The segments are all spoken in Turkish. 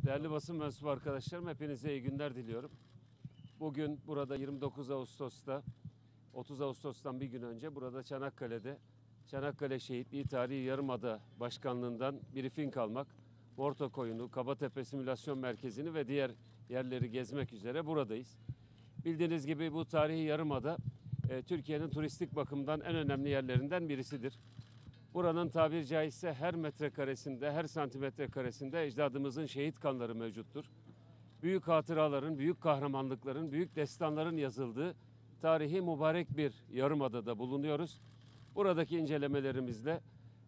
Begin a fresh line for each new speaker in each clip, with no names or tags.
Değerli basın mensubu arkadaşlarım, hepinize iyi günler diliyorum. Bugün burada 29 Ağustos'ta, 30 Ağustos'tan bir gün önce burada Çanakkale'de Çanakkale Şehitliği Tarihi Yarımada Başkanlığından briefing almak, Ortakoyun'u, Kabatepe Simülasyon Merkezi'ni ve diğer yerleri gezmek üzere buradayız. Bildiğiniz gibi bu tarihi yarımada Türkiye'nin turistik bakımdan en önemli yerlerinden birisidir. Buranın tabiri caizse her metrekaresinde, her santimetre karesinde ecdadımızın şehit kanları mevcuttur. Büyük hatıraların, büyük kahramanlıkların, büyük destanların yazıldığı tarihi mübarek bir yarımadada bulunuyoruz. Buradaki incelemelerimizle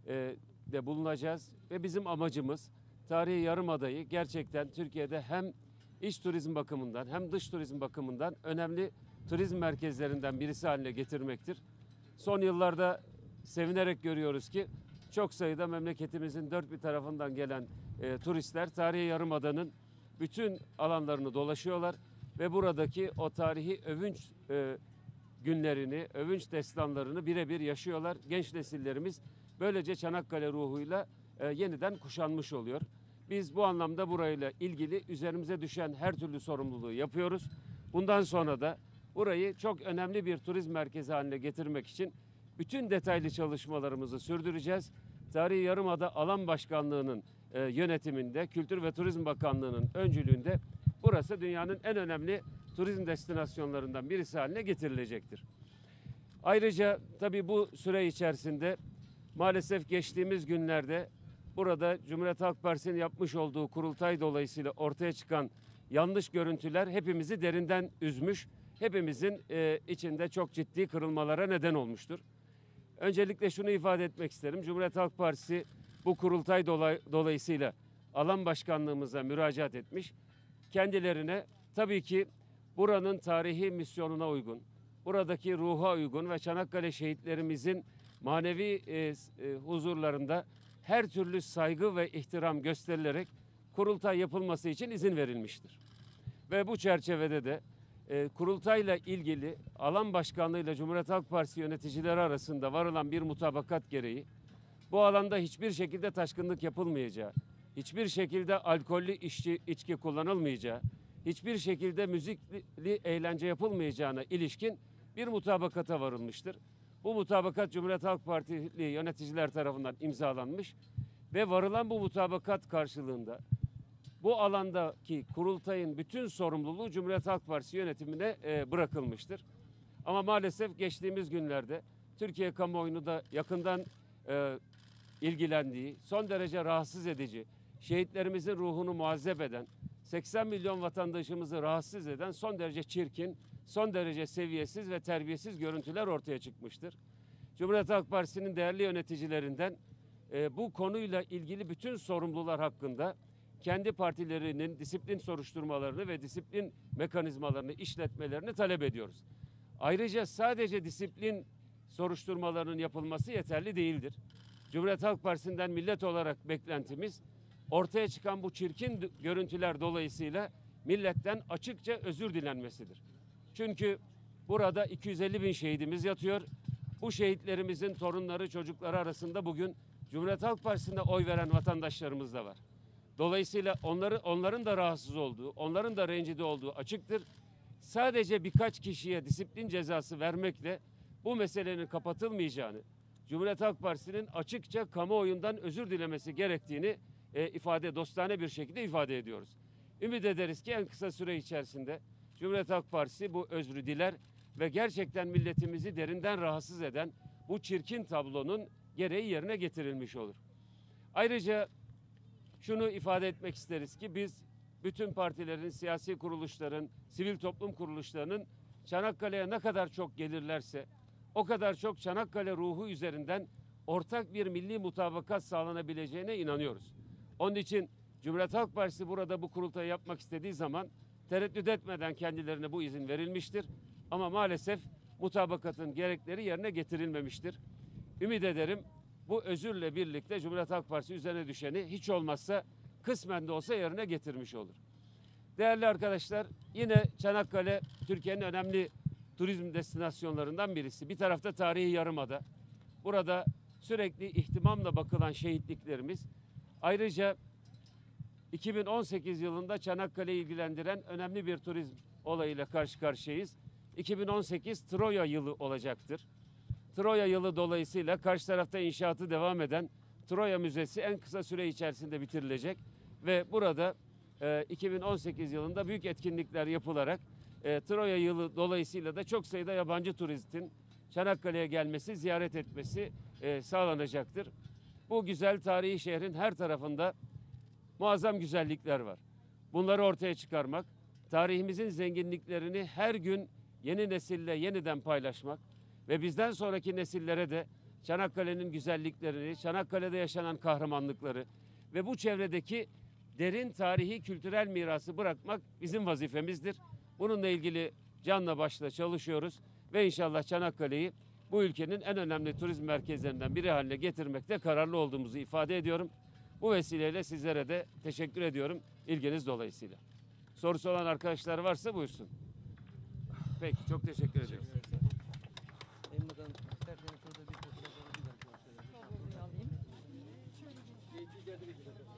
de bulunacağız ve bizim amacımız tarihi yarımadayı gerçekten Türkiye'de hem iç turizm bakımından hem dış turizm bakımından önemli turizm merkezlerinden birisi haline getirmektir. Son yıllarda sevinerek görüyoruz ki çok sayıda memleketimizin dört bir tarafından gelen turistler tarihi yarımadanın bütün alanlarını dolaşıyorlar ve buradaki o tarihi övünç günlerini, övünç destanlarını birebir yaşıyorlar. Genç nesillerimiz böylece Çanakkale ruhuyla yeniden kuşanmış oluyor. Biz bu anlamda burayla ilgili üzerimize düşen her türlü sorumluluğu yapıyoruz. Bundan sonra da burayı çok önemli bir turizm merkezi haline getirmek için bütün detaylı çalışmalarımızı sürdüreceğiz. Tarihi Yarımada Alan Başkanlığı'nın yönetiminde, Kültür ve Turizm Bakanlığı'nın öncülüğünde burası dünyanın en önemli turizm destinasyonlarından birisi haline getirilecektir. Ayrıca tabii bu süre içerisinde maalesef geçtiğimiz günlerde burada Cumhuriyet Halk Partisi'nin yapmış olduğu kurultay dolayısıyla ortaya çıkan yanlış görüntüler hepimizi derinden üzmüş, hepimizin içinde çok ciddi kırılmalara neden olmuştur. Öncelikle şunu ifade etmek isterim. Cumhuriyet Halk Partisi bu kurultay dolayısıyla alan başkanlığımıza müracaat etmiş. Kendilerine tabii ki buranın tarihi misyonuna uygun, buradaki ruha uygun ve Çanakkale şehitlerimizin manevi huzurlarında her türlü saygı ve ihtiram gösterilerek kurultay yapılması için izin verilmiştir. Ve bu çerçevede de kurultayla ilgili alan başkanlığıyla Cumhuriyet Halk Partisi yöneticileri arasında varılan bir mutabakat gereği bu alanda hiçbir şekilde taşkınlık yapılmayacağı, hiçbir şekilde alkollü içki kullanılmayacağı, hiçbir şekilde müzikli eğlence yapılmayacağına ilişkin bir mutabakata varılmıştır. Bu mutabakat Cumhuriyet Halk Partili yöneticiler tarafından imzalanmış ve varılan bu mutabakat karşılığında bu alandaki kurultayın bütün sorumluluğu Cumhuriyet Halk Partisi yönetimine bırakılmıştır. Ama maalesef geçtiğimiz günlerde Türkiye kamuoyunu da yakından ilgilendiği, son derece rahatsız edici, şehitlerimizin ruhunu muazzep eden, 80 milyon vatandaşımızı rahatsız eden son derece çirkin, son derece seviyesiz ve terbiyesiz görüntüler ortaya çıkmıştır. Cumhuriyet Halk Partisi'nin değerli yöneticilerinden bu konuyla ilgili bütün sorumlular hakkında kendi partilerinin disiplin soruşturmalarını ve disiplin mekanizmalarını işletmelerini talep ediyoruz. Ayrıca sadece disiplin soruşturmalarının yapılması yeterli değildir. Cumhuriyet Halk Partisi'nden millet olarak beklentimiz ortaya çıkan bu çirkin görüntüler dolayısıyla milletten açıkça özür dilenmesidir. Çünkü burada 250 bin şehidimiz yatıyor. Bu şehitlerimizin torunları, çocukları arasında bugün Cumhuriyet Halk Partisi'ne oy veren vatandaşlarımız da var. Dolayısıyla onların da rahatsız olduğu, onların da rencide olduğu açıktır. Sadece birkaç kişiye disiplin cezası vermekle bu meselenin kapatılmayacağını, Cumhuriyet Halk Partisi'nin açıkça kamuoyundan özür dilemesi gerektiğini dostane bir şekilde ifade ediyoruz. Ümit ederiz ki en kısa süre içerisinde Cumhuriyet Halk Partisi bu özrü diler ve gerçekten milletimizi derinden rahatsız eden bu çirkin tablonun gereği yerine getirilmiş olur. Ayrıca şunu ifade etmek isteriz ki biz bütün partilerin, siyasi kuruluşların, sivil toplum kuruluşlarının Çanakkale'ye ne kadar çok gelirlerse o kadar çok Çanakkale ruhu üzerinden ortak bir milli mutabakat sağlanabileceğine inanıyoruz. Onun için Cumhuriyet Halk Partisi burada bu kurultayı yapmak istediği zaman tereddüt etmeden kendilerine bu izin verilmiştir. Ama maalesef mutabakatın gerekleri yerine getirilmemiştir. Ümit ederim bu özürle birlikte Cumhuriyet Halk Partisi üzerine düşeni hiç olmazsa kısmen de olsa yerine getirmiş olur. Değerli arkadaşlar, yine Çanakkale Türkiye'nin önemli turizm destinasyonlarından birisi. Bir tarafta tarihi yarımada. Burada sürekli ihtimamla bakılan şehitliklerimiz. Ayrıca 2018 yılında Çanakkale'yi ilgilendiren önemli bir turizm olayıyla karşı karşıyayız. 2018 Troya yılı olacaktır. Troya yılı dolayısıyla karşı tarafta inşaatı devam eden Troya Müzesi en kısa süre içerisinde bitirilecek ve burada 2018 yılında büyük etkinlikler yapılarak Troya yılı dolayısıyla da çok sayıda yabancı turistin Çanakkale'ye gelmesi, ziyaret etmesi sağlanacaktır. Bu güzel tarihi şehrin her tarafında muazzam güzellikler var. Bunları ortaya çıkarmak, tarihimizin zenginliklerini her gün yeni nesille yeniden paylaşmak ve bizden sonraki nesillere de Çanakkale'nin güzelliklerini, Çanakkale'de yaşanan kahramanlıkları ve bu çevredeki derin tarihi kültürel mirası bırakmak bizim vazifemizdir. Bununla ilgili canla başla çalışıyoruz ve inşallah Çanakkale'yi bu ülkenin en önemli turizm merkezlerinden biri haline getirmekte kararlı olduğumuzu ifade ediyorum. Bu vesileyle sizlere de teşekkür ediyorum ilginiz dolayısıyla. Sorusu olan arkadaşlar varsa buyursun. Peki, çok teşekkür ediyorum.
Sayın Bakanım, isterseniz şurada bir fotoğraf alabilir miyim?
Tabii alayım.